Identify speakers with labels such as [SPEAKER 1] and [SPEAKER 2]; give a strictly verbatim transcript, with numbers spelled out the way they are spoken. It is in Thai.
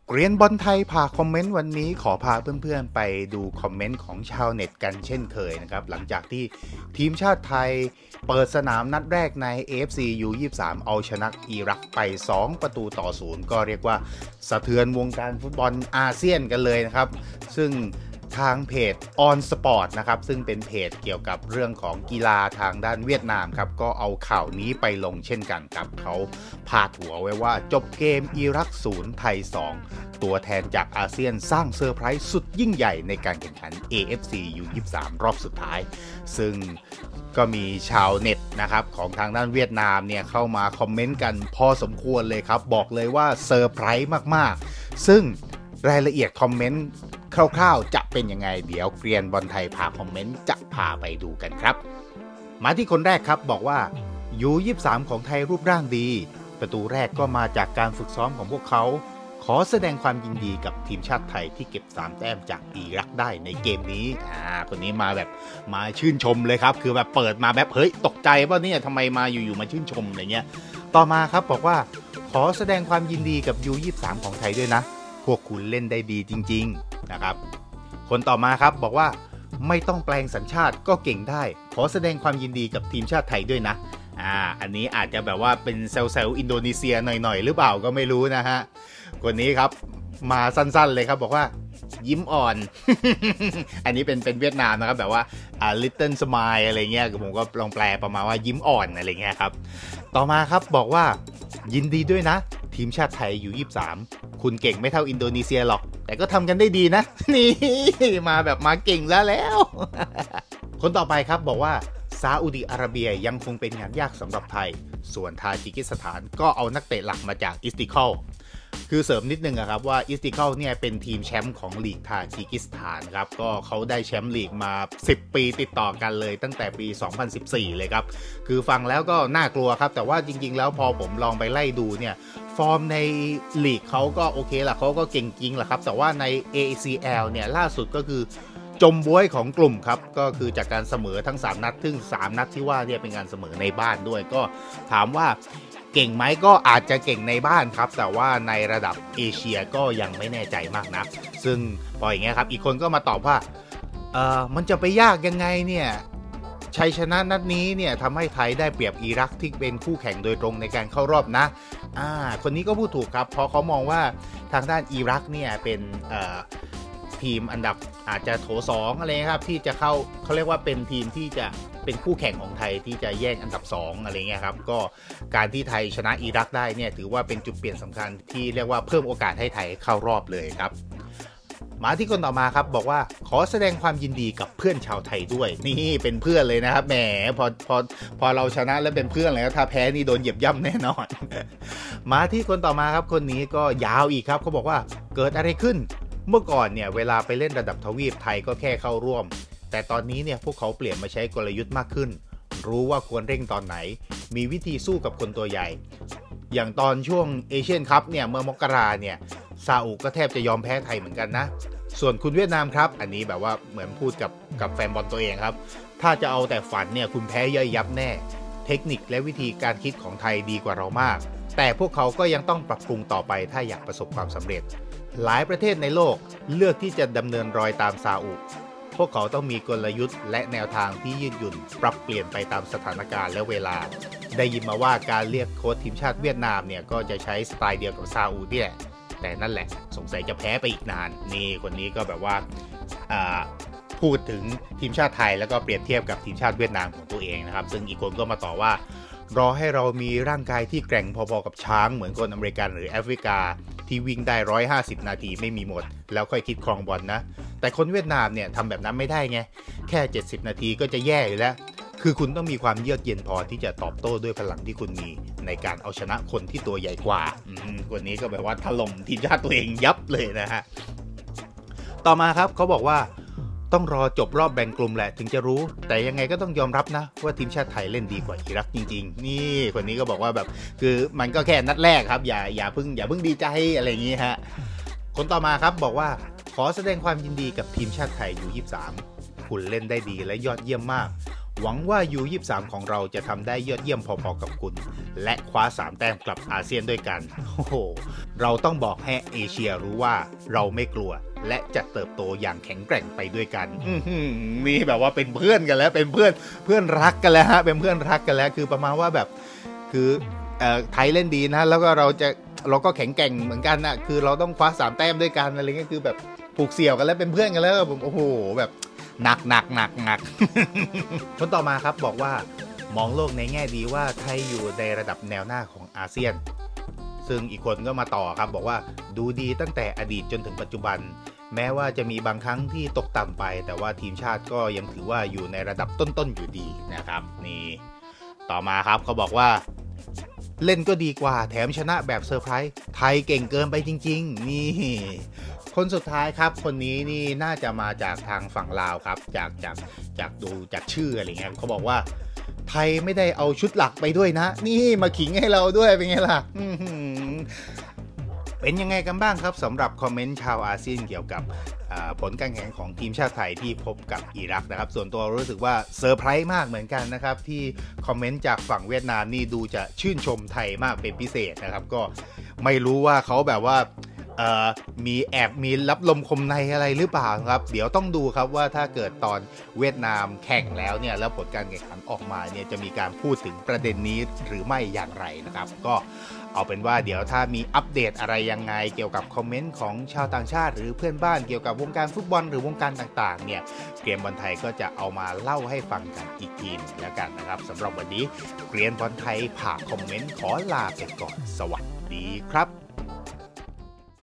[SPEAKER 1] เกรียนบอลไทยพาคอมเมนต์วันนี้ขอพาเพื่อนๆไปดูคอมเมนต์ของชาวเน็ตกันเช่นเคยนะครับหลังจากที่ทีมชาติไทยเปิดสนามนัดแรกใน เอ เอฟ ซี ยู ยี่สิบสาม เอาชนะอิรักไปสองประตูต่อศูนย์ก็เรียกว่าสะเทือนวงการฟุตบอลอาเซียนกันเลยนะครับซึ่งทางเพจ On Sport นะครับซึ่งเป็นเพจเกี่ยวกับเรื่องของกีฬาทางด้านเวียดนามครับก็เอาข่าวนี้ไปลงเช่นกันครับเขาพาดหัวไว้ว่าจบเกมอิรักศูนย์ไทยสองตัวแทนจากอาเซียนสร้างเซอร์ไพรส์สุดยิ่งใหญ่ในการแข่งขัน เอ เอฟ ซี ยู ยี่สิบสาม รอบสุดท้ายซึ่งก็มีชาวเน็ตนะครับของทางด้านเวียดนามเนี่ยเข้ามาคอมเมนต์กันพอสมควรเลยครับบอกเลยว่าเซอร์ไพรส์มากๆซึ่งรายละเอียดคอมเมนต์คร่าวๆจะเป็นยังไงเดี๋ยวเกรียนบอลไทยพาคอมเมนต์จะพาไปดูกันครับมาที่คนแรกครับบอกว่า ยู ยี่สิบสาม ของไทยรูปร่างดีประตูแรกก็มาจากการฝึกซ้อมของพวกเขาขอแสดงความยินดีกับทีมชาติไทยที่เก็บสามแต้มจากอิรักได้ในเกมนี้อ่าคนนี้มาแบบมาชื่นชมเลยครับคือแบบเปิดมาแบบเฮ้ยตกใจว่าเนี่ยทำไมมาอยู่ๆมาชื่นชมอะไรเงี้ยต่อมาครับบอกว่าขอแสดงความยินดีกับ ยู ยี่สิบสาม ของไทยด้วยนะพวกคุณเล่นได้ดีจริงๆนะครับคนต่อมาครับบอกว่าไม่ต้องแปลงสัญชาติก็เก่งได้ขอแสดงความยินดีกับทีมชาติไทยด้วยนะอ่าอันนี้อาจจะแบบว่าเป็นเซลล์อินโดนีเซียหน่อยๆหรือเปล่าก็ไม่รู้นะฮะคนนี้ครับมาสั้นๆเลยครับบอกว่ายิ้มอ่อน อันนี้เป็นเป็นเวียดนามนะครับแบบว่าอ่า little smile อะไรเงี้ยผมก็ลองแปลประมาณว่ายิ้มอ่อนอะไรเงี้ยครับต่อมาครับบอกว่ายินดีด้วยนะทีมชาติไทย ยู ยี่สิบสาม คุณเก่งไม่เท่าอินโดนีเซียหรอกแต่ก็ทำกันได้ดีนะนี่มาแบบมาเก่งแล้วแล้ว คนต่อไปครับบอกว่าซาอุดิอาระเบียยังคงเป็นงานยากสำหรับไทยส่วนทาจิกิสถานก็เอานักเตะหลักมาจากอิสติคอลคือเสริมนิดนึงครับว่าอิสติคอลเนี่ยเป็นทีมแชมป์ของลีกทาจิกิสถานครับก็เขาได้แชมป์ลีกมาสิบปีติดต่อกันเลยตั้งแต่ปีสองพันสิบสี่เลยครับคือฟังแล้วก็น่ากลัวครับแต่ว่าจริงๆแล้วพอผมลองไปไล่ดูเนี่ยฟอร์มในลีกเขาก็โอเคแหละเขาก็เก่งจริงแหละครับแต่ว่าใน เอ ซี แอล เนี่ยล่าสุดก็คือจมบ้วยของกลุ่มครับก็คือจากการเสมอทั้งสามนัดซึ่งสามนัดที่ว่าเนี่ยเป็นการเสมอในบ้านด้วยก็ถามว่าเก่งไหมก็อาจจะเก่งในบ้านครับแต่ว่าในระดับเอเชียก็ยังไม่แน่ใจมากนักซึ่งพออย่างเงี้ยครับอีกคนก็มาตอบว่าเออมันจะไปยากยังไงเนี่ยชัยชนะนัดนี้เนี่ยทำให้ไทยได้เปรียบอิรักที่เป็นคู่แข่งโดยตรงในการเข้ารอบนะอ่าคนนี้ก็พูดถูกครับเพราะเขามองว่าทางด้านอิรักเนี่ยเป็นเอ่อทีมอันดับอาจจะโถสองอะไรครับที่จะเข้าเขาเรียกว่าเป็นทีมที่จะเป็นคู่แข่งของไทยที่จะแย่งอันดับสองอะไรเงี้ยครับก็การที่ไทยชนะอิรักได้เนี่ยถือว่าเป็นจุดเปลี่ยนสำคัญที่เรียกว่าเพิ่มโอกาสให้ไทยเข้ารอบเลยครับมาที่คนต่อมาครับบอกว่าขอแสดงความยินดีกับเพื่อนชาวไทยด้วยนี่เป็นเพื่อนเลยนะครับแหมพอพอพอเราชนะแล้วเป็นเพื่อนแล้วถ้าแพ้นี่โดนเหยียบย่ำแน่นอน มาที่คนต่อมาครับคนนี้ก็ยาวอีกครับเขาบอกว่าเกิดอะไรขึ้นเมื่อก่อนเนี่ยเวลาไปเล่นระดับทวีปไทยก็แค่เข้าร่วมแต่ตอนนี้เนี่ยพวกเขาเปลี่ยนมาใช้กลยุทธ์มากขึ้นรู้ว่าควรเร่งตอนไหนมีวิธีสู้กับคนตัวใหญ่อย่างตอนช่วงเอเชียนคัพเนี่ยเมื่อมกราเนี่ยซาอุก็แทบจะยอมแพ้ไทยเหมือนกันนะส่วนคุณเวียดนามครับอันนี้แบบว่าเหมือนพูดกับกับแฟนบอลตัวเองครับถ้าจะเอาแต่ฝันเนี่ยคุณแพ้ย่อยยับแน่เทคนิคและวิธีการคิดของไทยดีกว่าเรามากแต่พวกเขาก็ยังต้องปรับปรุงต่อไปถ้าอยากประสบความสำเร็จหลายประเทศในโลกเลือกที่จะดำเนินรอยตามซาอุพวกเขาต้องมีกลยุทธ์และแนวทางที่ยืดหยุ่นปรับเปลี่ยนไปตามสถานการณ์และเวลาได้ยินมาว่าการเรียกโค้ชทีมชาติเวียดนามเนี่ยก็จะใช้สไตล์เดียวกับซาอุเนี่ยแต่นั่นแหละสงสัยจะแพ้ไปอีกนานนี่คนนี้ก็แบบว่าพูดถึงทีมชาติไทยแล้วก็เปรียบเทียบกับทีมชาติเวียดนามของตัวเองนะครับซึ่งอีกคนก็มาต่อว่ารอให้เรามีร่างกายที่แกร่งพอๆกับช้างเหมือนคนอเมริกันหรือแอฟริกาที่วิ่งได้หนึ่งร้อยห้าสิบนาทีไม่มีหมดแล้วค่อยคิดครองบอล นะแต่คนเวียดนามเนี่ยทำแบบนั้นไม่ได้ไงแค่เจ็ดสิบนาทีก็จะแย่อยู่แล้วคือคุณต้องมีความเยือกเย็นพอที่จะตอบโต้ด้วยพลังที่คุณมีในการเอาชนะคนที่ตัวใหญ่กว่าคนนี้ก็แบบว่าถล่มทีมชาติตัวเองยับเลยนะฮะต่อมาครับเขาบอกว่าต้องรอจบรอบแบ่งกลุ่มแหละถึงจะรู้แต่ยังไงก็ต้องยอมรับนะว่าทีมชาติไทยเล่นดีกว่าอิรักจริงๆนี่คนนี้ก็บอกว่าแบบคือมันก็แค่นัดแรกครับอย่าอย่าเพิ่งอย่าเพิ่งดีใจอะไรอย่างนี้ฮะคนต่อมาครับบอกว่าขอแสดงความยินดีกับทีมชาติไทย ยู ยี่สิบสาม คุณเล่นได้ดีและยอดเยี่ยมมากหวังว่า ยู ยี่สิบสาม ของเราจะทำได้ยอดเยี่ยมพอๆกับคุณและคว้าสามแต้มกลับอาเซียนด้วยกันโอ้โหเราต้องบอกให้เอเชียรู้ว่าเราไม่กลัวและจะเติบโตอย่างแข็งแกร่งไปด้วยกันนี่แบบว่าเป็นเพื่อนกันแล้วเป็นเพื่อนเพื่อนรักกันแล้วฮะเป็นเพื่อนรักกันแล้วคือประมาณว่าแบบคือเอ่อไทยเล่นดีนะแล้วก็เราจะเราก็แข็งแกร่งเหมือนกันนะคือเราต้องคว้าสามแต้มด้วยกันอะไรเงี้ยคือแบบผูกเสี่ยวกันแล้วเป็นเพื่อนกันแล้วผมโอ้โหแบบหนักหนักหนักหนักคนต่อมาครับบอกว่ามองโลกในแง่ดีว่าไทยอยู่ในระดับแนวหน้าของอาเซียนซึ่งอีกคนก็มาต่อครับบอกว่าดูดีตั้งแต่อดีตจนถึงปัจจุบันแม้ว่าจะมีบางครั้งที่ตกต่ำไปแต่ว่าทีมชาติก็ยังถือว่าอยู่ในระดับต้นๆอยู่ดีนะครับนี่ต่อมาครับเขาบอกว่าเล่นก็ดีกว่าแถมชนะแบบเซอร์ไพรส์ไทยเก่งเกินไปจริงๆนี่คนสุดท้ายครับคนนี้นี่น่าจะมาจากทางฝั่งลาวครับจากจากจากดูจากชื่ออะไรเงี้ยเขาบอกว่าไทยไม่ได้เอาชุดหลักไปด้วยนะนี่มาขิงให้เราด้วยเป็นไงล่ะเป็นยังไงกันบ้างครับสำหรับคอมเมนต์ชาวอาเซียนเกี่ยวกับผลการแข่งของทีมชาติไทยที่พบกับอิรักนะครับส่วนตัวรู้สึกว่าเซอร์ไพรส์มากเหมือนกันนะครับที่คอมเมนต์จากฝั่งเวียดนามนี่ดูจะชื่นชมไทยมากเป็นพิเศษนะครับก็ไม่รู้ว่าเขาแบบว่ามีแอบมีรับลมคมในอะไรหรือเปล่าครับเดี๋ยวต้องดูครับว่าถ้าเกิดตอนเวียดนามแข่งแล้วเนี่ยแล้วผลการแข่งขันออกมาเนี่ยจะมีการพูดถึงประเด็นนี้หรือไม่อย่างไรนะครับก็เอาเป็นว่าเดี๋ยวถ้ามีอัปเดตอะไรยังไงเกี่ยวกับคอมเมนต์ของชาวต่างชาติหรือเพื่อนบ้านเกี่ยวกับวงการฟุตบอลหรือวงการต่างๆเนี่ยเกรียนบอลไทยก็จะเอามาเล่าให้ฟังกันอีกทีนึงแล้วกันนะครับสำหรับวันนี้เกรียนบอลไทยผ่าคอมเมนต์ขอลาไปก่อนสวัสดีครับ